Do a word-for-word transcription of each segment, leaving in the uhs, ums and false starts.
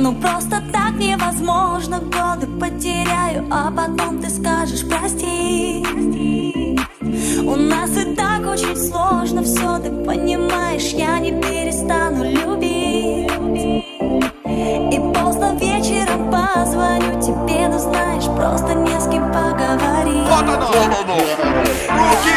Ну просто так невозможно, годы потеряю, а потом ты скажешь прости. У нас и так очень сложно все, ты понимаешь, я не перестану любить. И поздно вечером позвоню тебе, но знаешь, просто не с кем поговорить. Вот оно! Вот оно! Руки!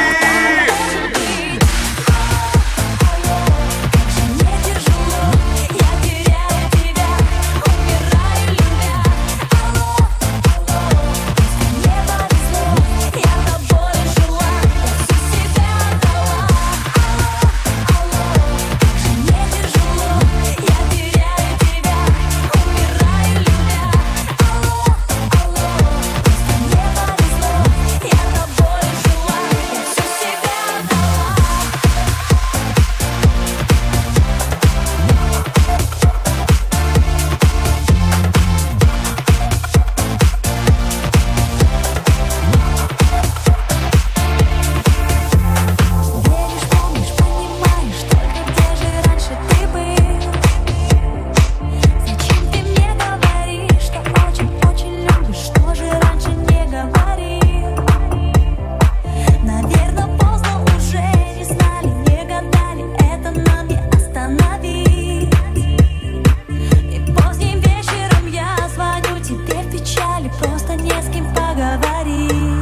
Просто не с кем поговорить.